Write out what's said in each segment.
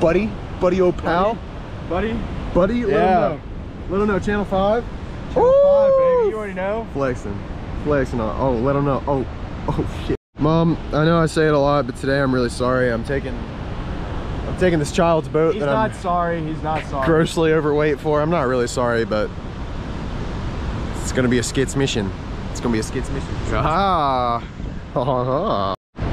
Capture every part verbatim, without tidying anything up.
buddy, buddy old pal. Buddy? Buddy, let Yeah. him know. Let him know, channel five. Channel five, baby, you already know. Flexing, flexing on, oh, let him know, oh, oh shit. Mom, I know I say it a lot, but today I'm really sorry. I'm taking, I'm taking this child's boat He's that not I'm sorry, he's not sorry. grossly overweight for. I'm not really sorry, but it's gonna be a skits mission. It's gonna be a skits mission. Ah, ha ha ha.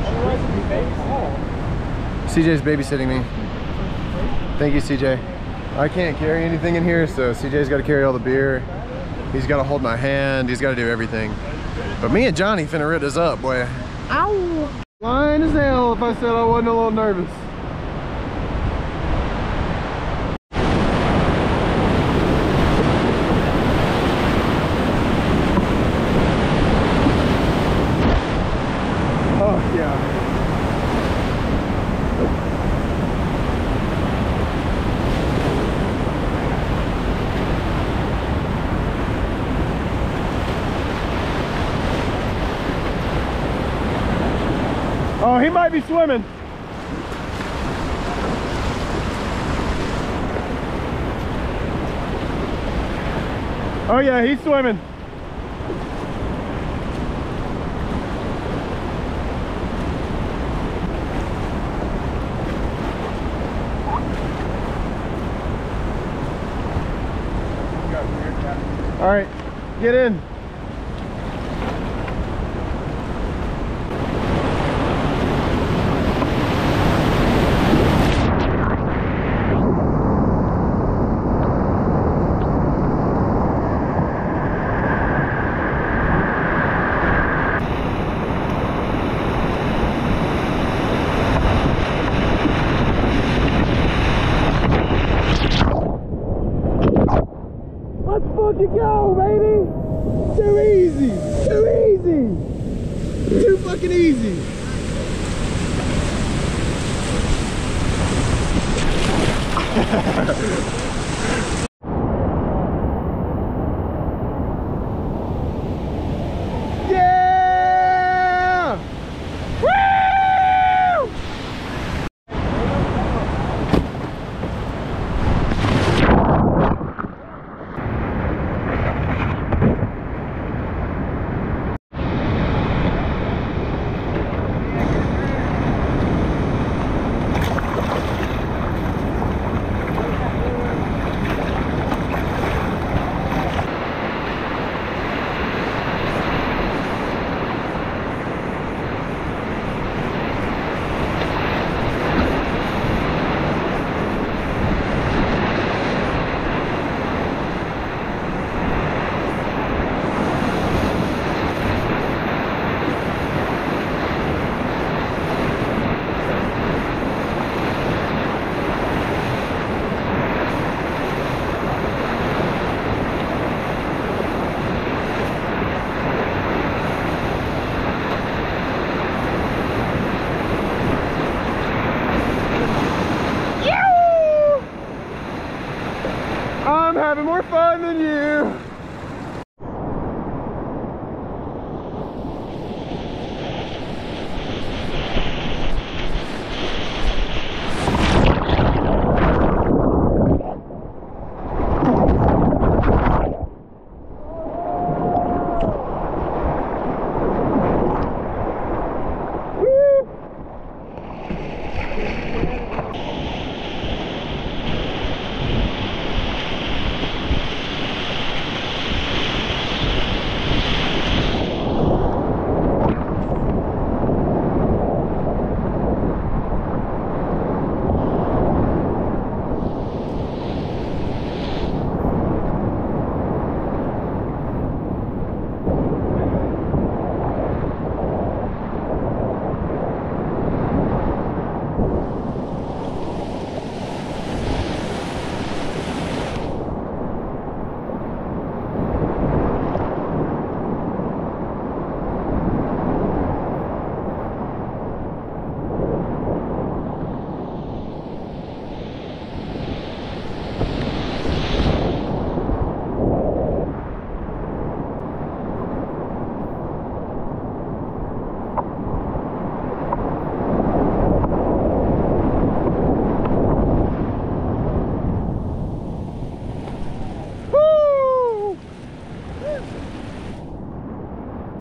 C J's babysitting me. Thank you, C J. I can't carry anything in here, so C J's got to carry all the beer. He's got to hold my hand. He's got to do everything. But me and Johnny finna rip this up, boy. Ow! Lying as hell if I said I wasn't a little nervous. Oh, yeah. Oh, he might be swimming. Oh yeah, he's swimming. All right, get in. Let's fucking go, baby! Too easy! Too easy! Too fucking easy! Yeah! Woo!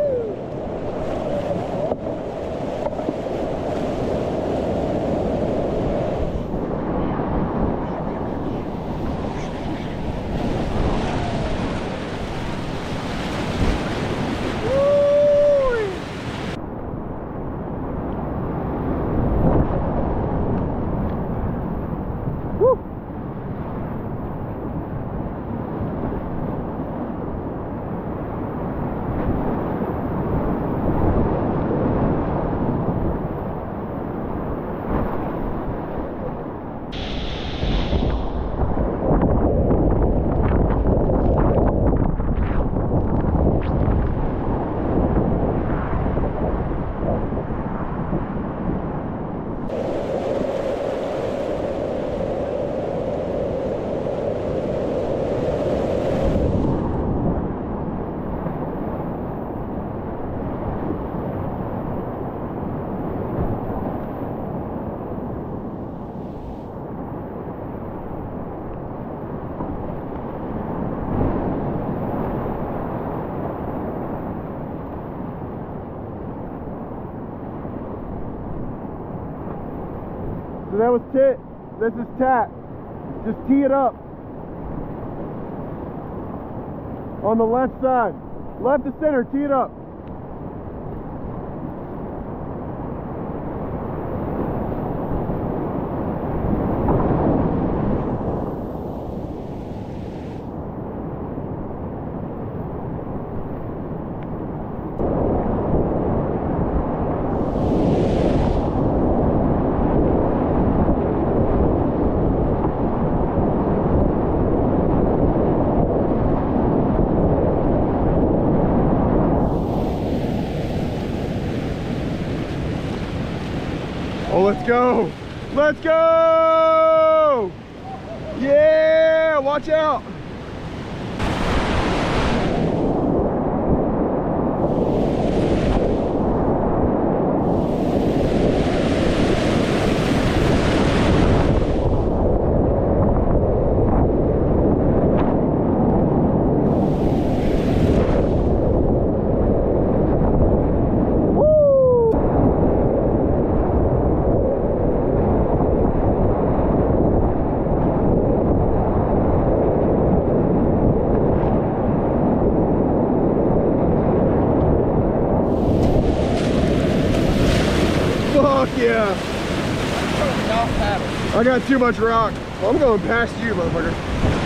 So that was tit. This is tat. Just tee it up. On the left side. Left to center, tee it up. Oh, let's go. Let's go. Yeah, watch out. Fuck yeah. I got too much rock. Well, I'm going past you, motherfucker.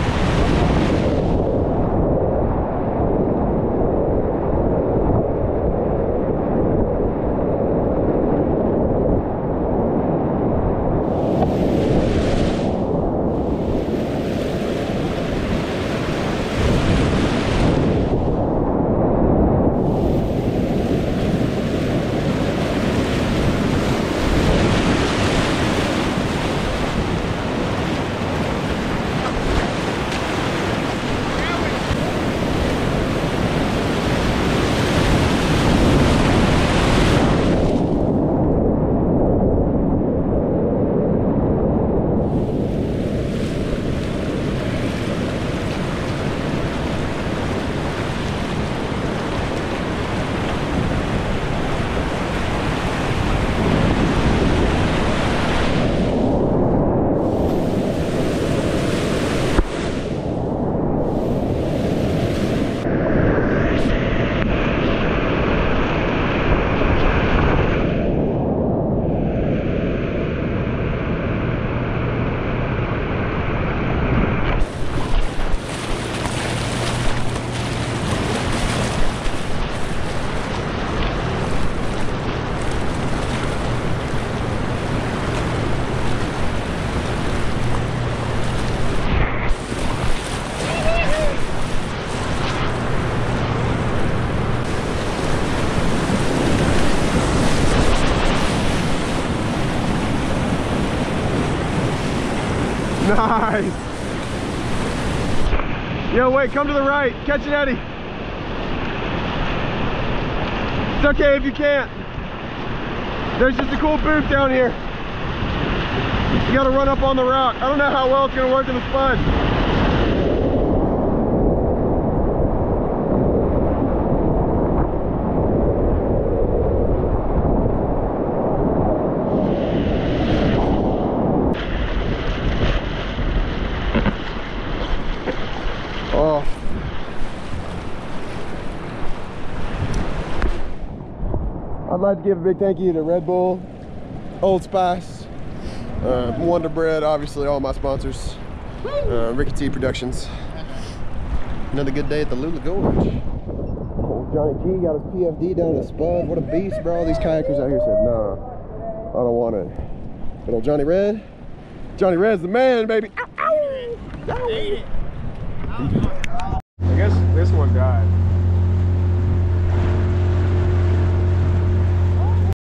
Nice. Yo, wait, come to the right. Catch an eddy. It's okay if you can't. There's just a cool booth down here. You gotta run up on the rock. I don't know how well it's gonna work in the Spud. I'd like to give a big thank you to Red Bull, Old Spice, uh, Wonder Bread, obviously all my sponsors, uh, Ricky T Productions. Another good day at the Tallulah Gorge. Oh, Johnny G got his P F D down to Spud. What a beast, bro. All these kayakers out here said, nah, I don't want it. But old Johnny Red, Johnny Red's the man, baby. Ow, ow. I guess this one died.